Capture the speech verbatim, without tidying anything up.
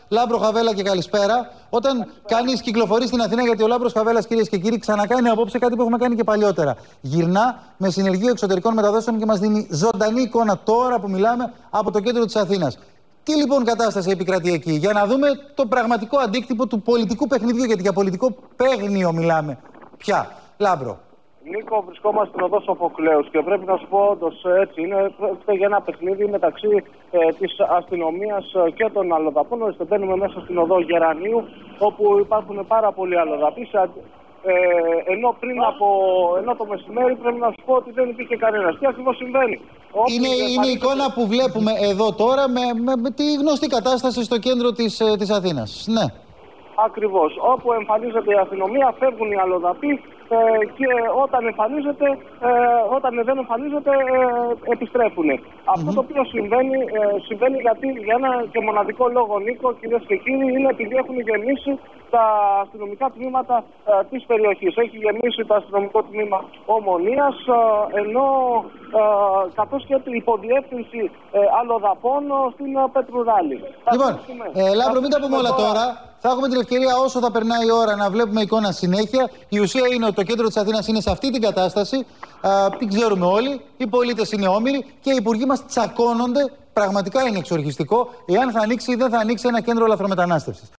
Λάμπρο Χαβέλα και καλησπέρα. Όταν κανείς κυκλοφορεί στην Αθήνα, γιατί ο Λάμπρος Χαβέλας, κυρίες και κύριοι, ξανακάνει απόψε κάτι που έχουμε κάνει και παλιότερα. Γυρνά με συνεργείο εξωτερικών μεταδόσεων και μας δίνει ζωντανή εικόνα τώρα που μιλάμε από το κέντρο της Αθήνας. Τι λοιπόν κατάσταση επικρατεί εκεί, για να δούμε το πραγματικό αντίκτυπο του πολιτικού παιχνιδιού, γιατί για πολιτικό παίγνιο μιλάμε πια. Λάμπρο. Νίκο, βρισκόμαστε στην οδό Σοφοκλέους και πρέπει να σου πω όντως έτσι είναι. Πρόκειται για ένα παιχνίδι μεταξύ ε, της αστυνομίας και των αλλοδαπών. Ώστε μπαίνουμε μέσα στην οδό Γερανίου, όπου υπάρχουν πάρα πολλοί αλλοδαποί. Ε, ενώ πριν από ενώ το μεσημέρι πρέπει να σου πω ότι δεν υπήρχε κανένας. Τι ακριβώς συμβαίνει? Είναι, είναι η εικόνα που βλέπουμε εδώ τώρα με, με, με τη γνωστή κατάσταση στο κέντρο της, της Αθήνας. Ναι. Ακριβώς. Όπου εμφανίζεται η αστυνομία, φεύγουν οι αλλοδαποί ε, και όταν εμφανίζεται, ε, όταν δεν εμφανίζεται, ε, επιστρέφουν. Mm-hmm. Αυτό το οποίο συμβαίνει, ε, συμβαίνει γιατί για ένα και μοναδικό λόγο, Νίκο, κυρίες και κύριοι, είναι επειδή έχουν γεμίσει τα αστυνομικά τμήματα ε, της περιοχής. Έχει γεμίσει το αστυνομικό τμήμα Ομονίας, ε, ενώ ε, καθώς και η υποδιεύθυνση ε, αλλοδαπών στην ε, Πετρουράλη. Λοιπόν, ε, Λάμπρο, μην τα πούμε όλα τώρα. Θα έχουμε την ευκαιρία όσο θα περνάει η ώρα να βλέπουμε εικόνα συνέχεια. Η ουσία είναι ότι το κέντρο της Αθήνας είναι σε αυτή την κατάσταση. Α, την ξέρουμε όλοι. Οι πολίτες είναι όμοιροι και οι υπουργοί μας τσακώνονται. Πραγματικά είναι εξοργιστικό εάν θα ανοίξει ή δεν θα ανοίξει ένα κέντρο λαθρομετανάστευσης.